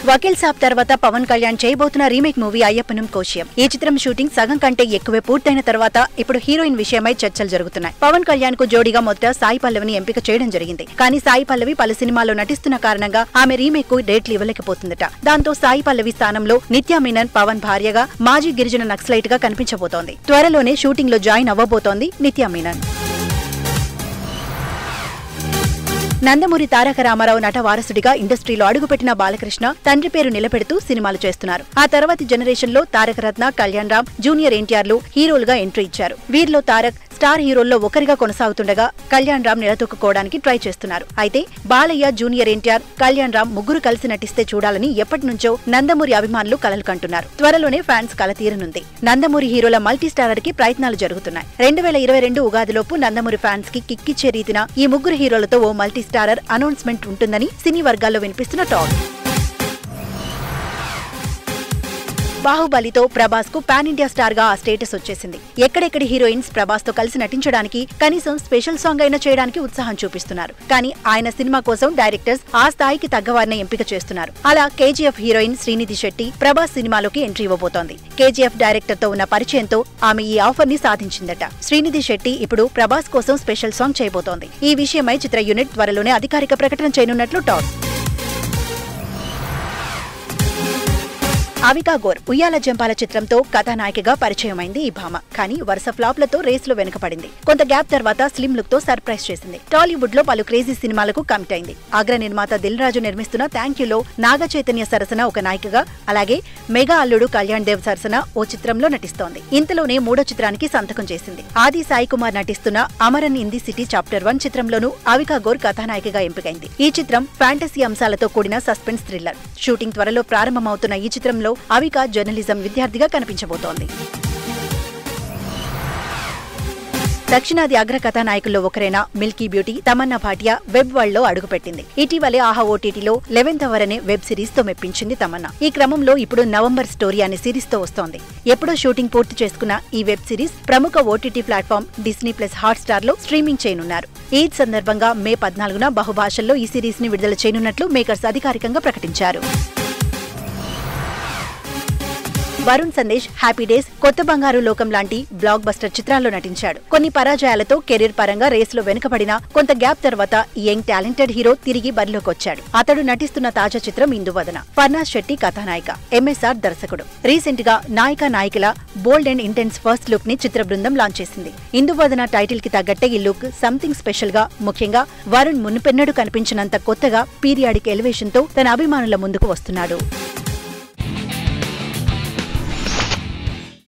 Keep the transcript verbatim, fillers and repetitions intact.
వకీల్ సాబ్ తర్వాత పవన్ కళ్యాణ్ చేయబోతున్న remake movie అయ్యప్పనం Koshiyum. ఈ చిత్రం షూటింగ్ సగం కంటే ఎక్కువే పూర్తయిన తర్వాత ఇప్పుడు హీరోయిన్ విషయమై చర్చలు జరుగుతున్నాయి. పవన్ కళ్యాణ్ కు జోడీగా మొదట సాయి పల్లవిని ఎంపిక చేయడం జరిగింది. కానీ సాయి పల్లవి పలు సినిమాల్లో నటిస్తున్న కారణంగా ఆమె రీమేక్ కు డేట్లు ఇవ్వలేకపోతుందట. దాంతో సాయి పల్లవి స్థానంలో నిత్యా మీనన్ పవన్ భార్యగా మాజీ గిరిజన నక్సలైట్ గా కనిపించబోతోంది. త్వరలోనే షూటింగ్ లో జాయిన్ అవ్వబోతోంది నిత్యా మీనన్. నందమూరి తారక రామారావు నట వారసుడిగా ఇండస్ట్రీలో అడుగుపెట్టిన బాలకృష్ణ తండ్రి పేరు నిలబెడుతూ సినిమాలు చేస్తున్నారు. ఆ తర్వాతి జనరేషన్ లో తారక రత్న, కళ్యాణ్ రామ్, జూనియర్ ఎన్టీఆర్లు హీరోలుగా ఎంట్రీ ఇచ్చారు. వీరిలో తారక్ స్టార్ హీరోల్లో ఒకరిగా కొనసాగుతుండగా కళ్యాణ్ రామ్ నిలదొక్కుకోవడానికి ట్రై చేస్తున్నారు. అయితే బాలయ్య, జూనియర్ ఎన్టీఆర్, కళ్యాణ్ రామ్ ముగ్గురు కలిసి నటిస్తే చూడాలని ఎప్పటి నుంచో నందమూరి అభిమానులు కలలు కంటున్నారు. త్వరలోనే ఫ్యాన్స్ కల తీరనుంది. నందమూరి హీరోల మల్టీ స్టారర్ కి ప్రయత్నాలు జరుగుతున్నాయి. రెండు వేల ఇరవై రెండు ఉగాదిలోపు నందమూరి ఫ్యాన్స్ కి కిక్కిచ్చే రీతిన ఈ ముగ్గురు హీరోలతో ఓ మల్టీ స్టారర్ అనౌన్స్మెంట్ ఉంటుందని సినీ వర్గాల్లో వినిపిస్తున్న టాక్. బాహుబలితో ప్రభాస్ కు పాన్ ఇండియా స్టార్ గా ఆ స్టేటస్ వచ్చేసింది. ఎక్కడెక్కడి హీరోయిన్స్ ప్రభాస్ తో కలిసి నటించడానికి కనీసం స్పెషల్ సాంగ్ అయినా చేయడానికి ఉత్సాహం చూపిస్తున్నారు. కానీ ఆయన సినిమా కోసం డైరెక్టర్స్ ఆ స్థాయికి తగ్గవారిని ఎంపిక చేస్తున్నారు. అలా కేజీఎఫ్ హీరోయిన్ శ్రీనిధి శెట్టి ప్రభాస్ సినిమాలోకి ఎంట్రీ ఇవ్వబోతోంది. కేజీఎఫ్ డైరెక్టర్ తో ఉన్న పరిచయంతో ఆమె ఈ ఆఫర్ ని సాధించిందట. శ్రీనిధి శెట్టి ఇప్పుడు ప్రభాస్ కోసం స్పెషల్ సాంగ్ చేయబోతోంది. ఈ విషయమై చిత్ర యూనిట్ త్వరలోనే అధికారిక ప్రకటన చేయనున్నట్లు టాక్. అవికా గోర్ ఉయ్యాల జంపాల చిత్రంతో కథానాయికగా పరిచయమైంది ఈ భామ. కానీ వరుస ఫ్లాప్లతో రేసులో వెనుకపడింది. కొంత గ్యాప్ తర్వాత స్లిమ్ లుక్ తో సర్ప్రైజ్ చేసింది. టాలీవుడ్ లో పలు క్రేజీ సినిమాలకు కమిట్ అయింది. అగ్ర నిర్మాత దిల్ రాజు నిర్మిస్తున్న థ్యాంక్ యూలో నాగ చైతన్య సరసన ఒక నాయికగా, అలాగే మెగా అల్లుడు కళ్యాణ్ దేవ్ సరసన ఓ చిత్రంలో నటిస్తోంది. ఇంతలోనే మూడో చిత్రానికి సంతకం చేసింది. ఆది సాయి కుమార్ నటిస్తున్న Amaran in the city chapter one చిత్రంలోనూ అవికా గోర్ కథానాయికగా ఎంపికైంది. ఈ చిత్రం ఫ్యాంటసీ అంశాలతో కూడిన సస్పెన్స్ థ్రిల్లర్. షూటింగ్ త్వరలో ప్రారంభమవుతున్న ఈ చిత్రంలో అవికా జర్నలిజం విద్యార్థిగా కనిపించబోతోంది. దక్షిణాది అగ్ర కథానాయకుల్లో ఒకరైన milky beauty Tamannaah Bhatia web world లో అడుగుపెట్టింది. ఇటీవలే ఆహా ఓటీటీలో లెవెన్త్ అవర్ అనే వెబ్ సిరీస్ తో మెప్పించింది తమన్నా. ఈ క్రమంలో ఇప్పుడు నవంబర్ స్టోరీ అనే సిరీస్ తో వస్తోంది. ఎప్పుడో షూటింగ్ పూర్తి చేసుకున్న ఈ వెబ్ సిరీస్ ప్రముఖ OTT platform Disney plus Hotstar లో స్ట్రీమింగ్ చేయనున్నారు. ఈద్ సందర్భంగా మే పద్నాలుగున బహుభాషల్లో ఈ సిరీస్ ని విడుదల చేయనున్నట్లు మేకర్స్ అధికారికంగా ప్రకటించారు. వరుణ్ సందేశ్ హ్యాపీ డేస్, కొత్త బంగారు లోకం లాంటి బ్లాక్ బస్టర్ చిత్రాల్లో నటించాడు. కొన్ని పరాజయాలతో కెరీర్ పరంగా రేసులో వెనుకబడిన కొంత గ్యాప్ తర్వాత యంగ్ టాలెంటెడ్ హీరో తిరిగి బరిలోకి వచ్చాడు. అతడు నటిస్తున్న తాజా చిత్రం ఇందువదన. ఫర్నాజ్ శెట్టి కథానాయిక, ఎంఎస్ఆర్ దర్శకుడు. రీసెంట్ గా నాయిక నాయకుల bold and intense first look ని చిత్ర బృందం లాంచ్ చేసింది. ఇందువదన టైటిల్ కి తగ్గట్టే ఈ లుక్ సంథింగ్ స్పెషల్ గా, ముఖ్యంగా వరుణ్ మునుపెన్నడూ కనిపించినంత కొత్తగా పీరియాడిక్ ఎలివేషన్ తో తన అభిమానుల ముందుకు వస్తున్నాడు.